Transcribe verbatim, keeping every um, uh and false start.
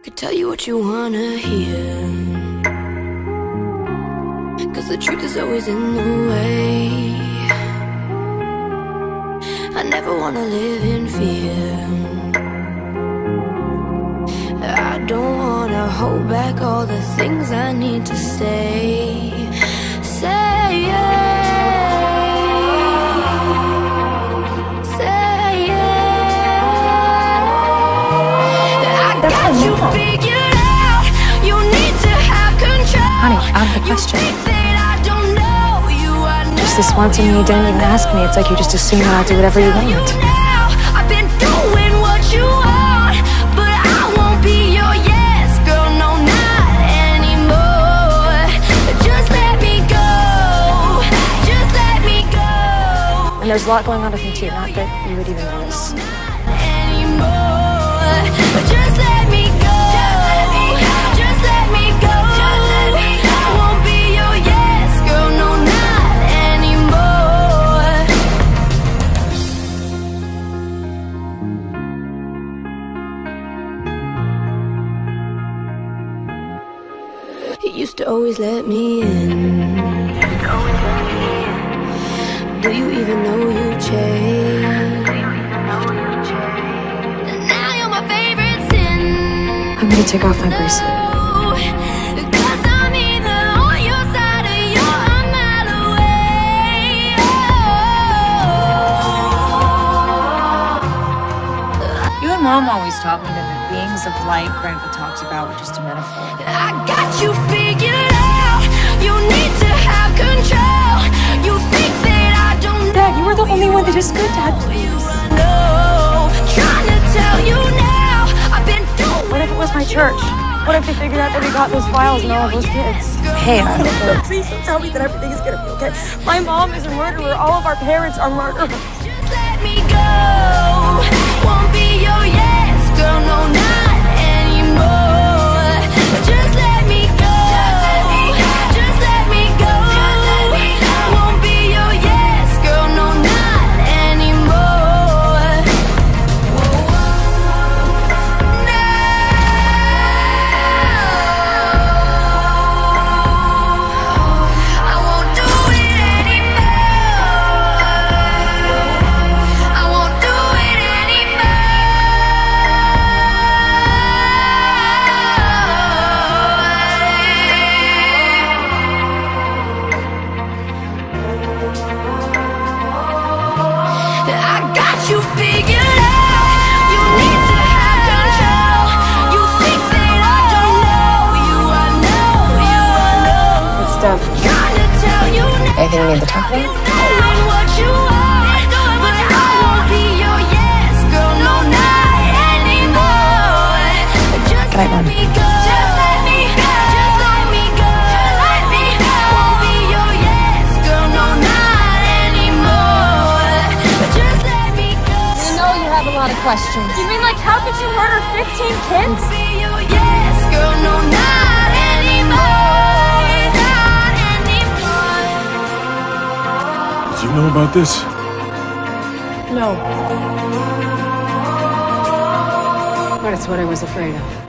could tell you what you wanna hear, 'cause the truth is always in the way. I never wanna live in fear. I don't wanna hold back all the things I need to say. Say yeah. Say yeah. I got you figured out. You need to have control. Honey, I have a question. You think that I don't know you. I know Just this once and you didn't even ask me. It's like you just assume that I'll do whatever you want. I've been doing what you want, but I won't be your yes girl, no, not anymore. Just let me go, just let me go. And there's a lot going on with me too, not that you would even notice. Anymore. Just let me go, just let me go. I won't be your yes girl, no, not anymore. You used to always let me in. Do you even know you changed? And now you're my favorite sin. I'm gonna take off my bracelet. 'Cause I'm either on your side or you're a mile away. You and Mom always taught me that the beings of light Grandpa talks about were just a metaphor. I got you figured out. You need to have control. You think that I don't know. Dad, you were the only one that is good, Dad. You know, trying to tell you now. I've been doing. What if it was my church? What if they figured out that we got those files and all of those kids? Hey, I don't know. Please don't tell me that everything is gonna be okay. My mom is a murderer. All of our parents are murderers. Just let me go. Won't be your yes girl, no, not anymore. Just let me go. Just let me go. Won't be your yes girl, no, not anymore. No. I won't do it anymore. I won't do it anymore. I got you figured out. You need to have control. You think that I don't know you. I know you. I know. It's done. Trying to tell you now. Anything you need to talk about? Doing what you want, but I won't be your yes girl, no, not anymore. Just Good night, let Mom. me go. Just let me go. Just let me go. Let me go. Won't be your yes girl, no, not anymore. Just let me go. You know you have a lot of questions. You mean like how could you murder fifteen kids? Won't be your yes girl, no, not anymore. Not anymore. Did you know about this? No. But it's what I was afraid of.